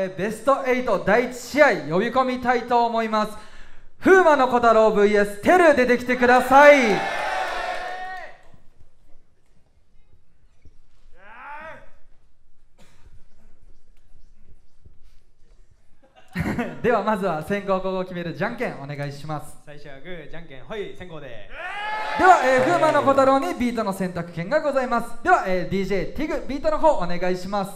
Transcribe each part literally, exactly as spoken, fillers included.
えー、ベストエイトだいいち試合呼び込みたいと思います。風磨の小太郎 ブイエス テル出てきてください。ではまずは先行後攻を決めるじゃんけんお願いします。 最初はグーじゃんけんほい先行で。 では、えー、風磨の小太郎にビートの選択権がございます。では、えー、ディージェー ティグビートの方お願いします。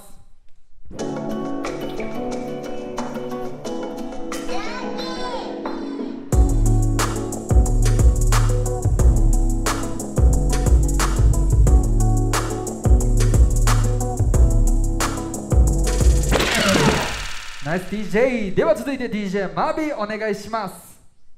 ナイス ディージェー。 では続いて ディージェー マービーお願いします。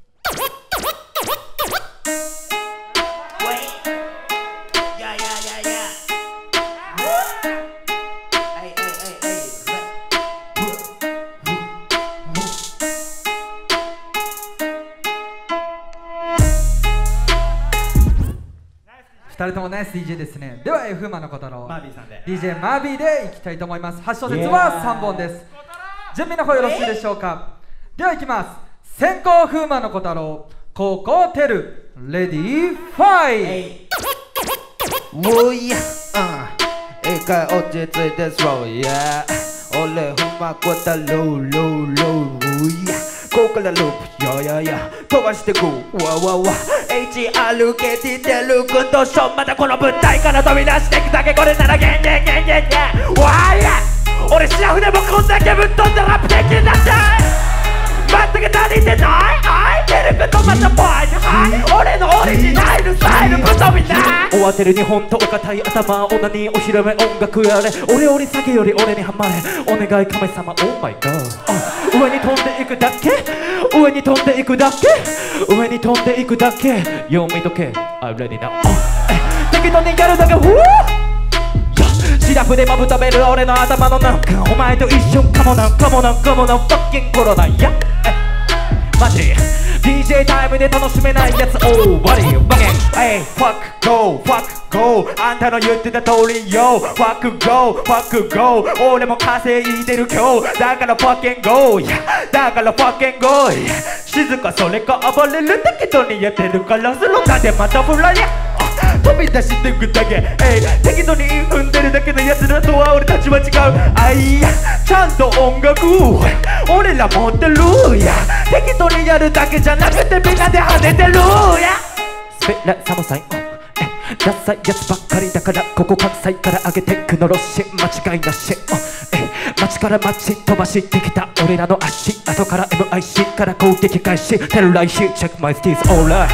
ふたりともナイス ディージェー ですね。では風磨の小太郎マービーさんでディージェー マービーでいきたいと思います。はち小節はさんぼんです。準備の方よろしいでしょうか。ではいきます。先行風磨の小太郎、後攻テル、レディーファイおいや、一回落ち着いてスローや俺風磨小太郎ローローおいやここからループややや飛ばしてくわわわ エイチアールケーティー テル君とションまたこの舞台から飛び出していくだけこれならゲンゲンゲンゲンゲンわーや俺シラフでもこんだけぶっ飛んだラップできんだって全く足りてないはいテル君とまたポイントはい俺のオリジナルスタイルぶっ飛びな終わってる日本とお堅い頭女にお披露目音楽やれ俺より先より俺にハマれお願い神様 Oh my god 上に飛んでいくだけ上に飛んでいくだけ上に飛んでいくだけよ見とけ I'm ready now 適当にやるだけフゥシラフでまぶたべる俺の頭の中お前と一緒かもなかもなかもなファッキンコロナやマジ ディージェー タイムで楽しめないやつオーバリーバゲン Hey fuck go fuck go あんたの言ってた通りよ fuck go fuck go 俺も稼いでる今日だから fucking go だから fucking go 静かそれか暴れる適当にやってるからそのなんでまたフラや飛び出してくだけ、えい適当に踏んでるだけのやつらとは俺たちは違うあいやちゃんと音楽俺ら持ってるや適当にやるだけじゃなくてみんなで跳ねてるやスペラサムサインダサいやつばっかりだからここ関西から上げてくのロッシ間違いなし街から街飛ばしてきた俺らの足後から エムアイシー から攻撃開始テルライシー Check my steez alright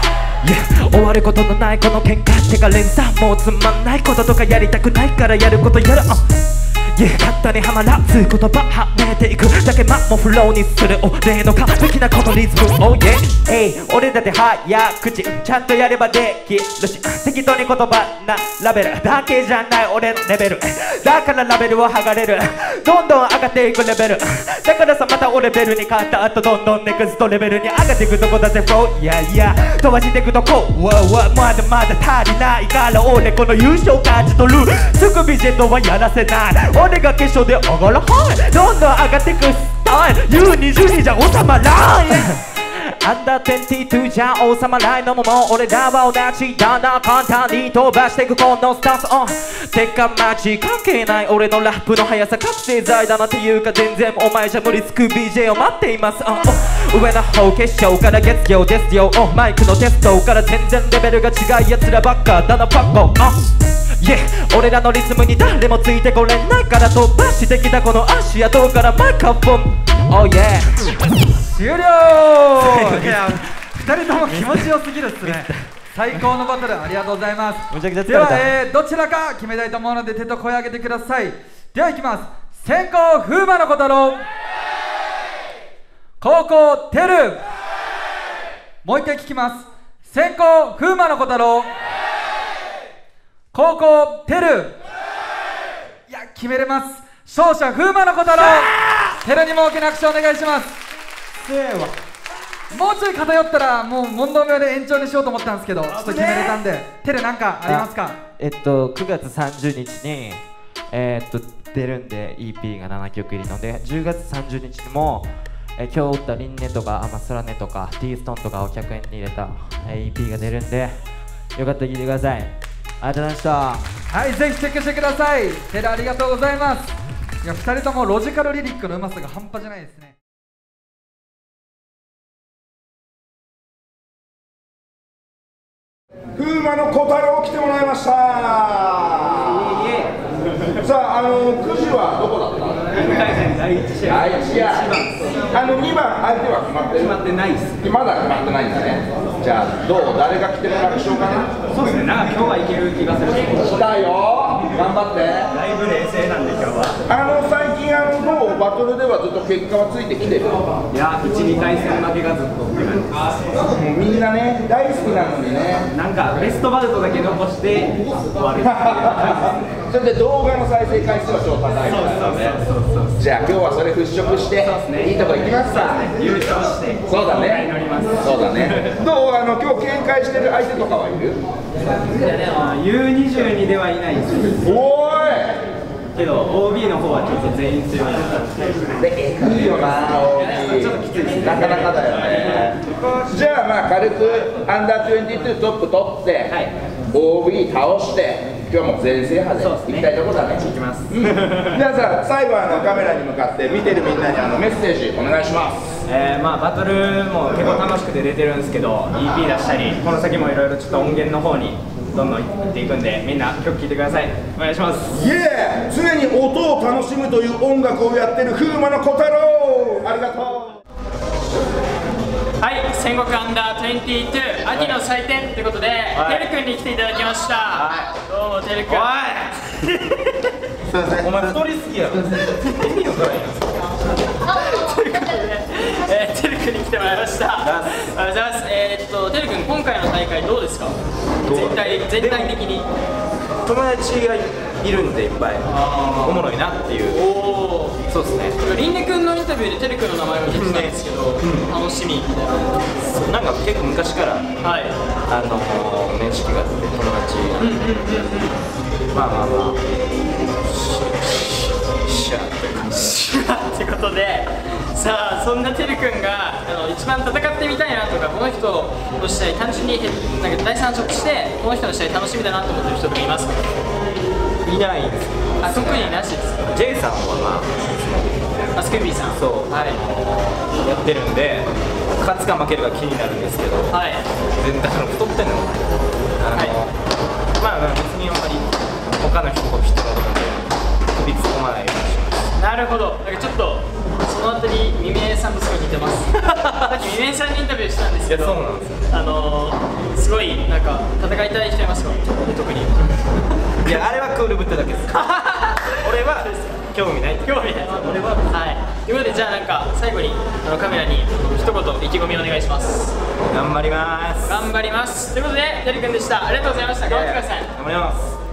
Yeah、終わることのないこの喧嘩てか連鎖もうつまんないこととかやりたくないからやることやる、uh. Yeah、簡単にはまらず言葉はめていくだけ間もフローにする俺の完璧なこのリズム Oh yeah、hey、俺だって早口ちゃんとやればできるし適当に言葉なラベルだけじゃない俺のレベルだからラベルを剥がれるどんどん上がっていくレベルだからさまた俺レベルに変わった後どんどんネクストレベルに上がっていくとこだぜ Flow Yeah yeah 飛ばしていくとこ Wow wow まだまだ足りないから俺この優勝勝ち取るすぐビジェットはやらせない俺が決勝で上がるはいどんどん上がっていくスタイル ユーにじゅうに じゃ収まらんアンダーにじゅうにじゃ収まらないのももう俺らは同じだな簡単に飛ばしていくこのスタンス、uh、てかマジ関係ない俺のラップの速さ覚醒剤だなっていうか全然お前じゃ無理つく ビージェー を待っています、uh、uh、上の方決勝から月曜ですよ、uh、マイクのテストから全然レベルが違いやつらばっかだなパッコ、uh Yeah、俺らのリズムに誰もついてこれないから飛ばしてきたこの足跡からマイクロフォン Oh yeah 終了。いやふたりとも気持ちよすぎるっすね最高のバトルありがとうございます。 むちゃくちゃ疲れた。 では、えー、どちらか決めたいと思うので手と声を上げてください。ではいきます。先攻風磨の小太郎、後攻テル。もう一回聞きます。先攻風磨の小太郎、後攻テル。いや決めれます。勝者風磨の小太郎。テルにも大きな拍手お願いします。 せーわもうちょい偏ったらもう問答名で延長にしようと思ったんですけどちょっと決めれたんで。テルなんかありますか？ えっとくがつさんじゅうにちにえー、っと出るんで イーピー がななきょく入りので、じゅうがつさんじゅうにちにも、え今日打ったリンネとかアマスラネとか T ストーンとかをひゃくえんに入れた、え イーピー が出るんで、よかったら聴いてください。ありがとうございました。 はい、ぜひチェックしてください。テラありがとうございます。いや、ふたりともロジカルリリックのうまさが半端じゃないですね。 風磨の小太郎来てもらいました。さあ、あのくじはどこだった？にかい戦だいいち試合。だいいち試合。あのにばん相手は決まってる？決まってないです。まだ決まってないんだね。じゃあどう？誰が来ても楽勝かな？ そうですね。なんか今日はいける気がする。 来たよ。頑張って。 だいぶ冷静なんで今日は。 あの最近あのどうバトルではずっと結果はついてきてる？ いや、いち、にかい戦負けがずっとって感じです。 もうみんなね大好きなのにね。 なんかベストバウトだけ残して終わる。 それで動画の再生回数は超高いからね。じゃあ今日はそれ払拭して、いいとこ行きますか。 優勝して。 そうだね。そうだね。どうあの今日警戒してる相手とかはいる？ いやでも ユーにじゅうに ではいないです。 おーい。 けど オービー の方はちょっと全員強いで、えぐいよな、オービー。 ちょっときついですね。 なかなかだよね。じゃあまあ軽くアンダーにじゅうにトップ取って、はい、オービー 倒して。今日も全制覇で行きたいところだね。行きます。じゃあさ、最後あのカメラに向かって見てるみんなにあのメッセージお願いします。 えー、まあバトルも結構楽しくて出てるんですけど、 イーピー 出したりこの先もいろいろちょっと音源の方にどんどん行っていくんで、みんな曲聴いてください。お願いします。 イエーイ。常に音を楽しむという音楽をやってる風磨の小太郎、ありがとう。 はい、戦国アンダーにじゅうに秋の祭典ということで、はい、てるくんに来ていただきました。はい、どうもてるくん。おいすいません、お前太りすぎやろ。意味わからんやん。ということで、えー、てるくんに来てもらいました。ありがとうございます。えー、っとてるくん、今回の大会どうですか？全体全体的に。 友達がいるんでいっぱいおもろいなっていう。 おお、 そうですね。 りんねくんのインタビューでてるくんの名前を出てたんですけど、うん、楽しみみたいな。 なんか結構昔から、はい、あのー、面識があって友達、うんうんうんうん、まあまあまあシャーって感じシャーってことで、さあそんなてるくんがあの一番戦ってみたいなとか、この人の試合単純になんか第三色してこの人の試合楽しみだなと思ってる人とかいますか？ いないんですけど。 あ、特になしですか？ J さんはまあ、 あ、スクービーさん、 そう、はい、やってるんで勝つか負けるか気になるんですけど、はい、全体の太ってんのもあの、はい、まあ別にあんまり他の人と人のところで首突っ込まないようにします。 なるほど。なんかちょっとそのあたり未明さんとすごい似てます。さっき未明さんにインタビューしたんですけど、 いやそうなんですよ、ね、 あのー、すごいなんか戦いたい人いますか？特に。 いや、あれはクールぶってだけです。俺は興味ない。 興味ない。俺ははい。ということで、じゃあなんか最後にあのカメラに一言意気込みお願いします。 頑張ります。 頑張ります。ということでてるくんでした。ありがとうございました。頑張ってください。 頑張ります。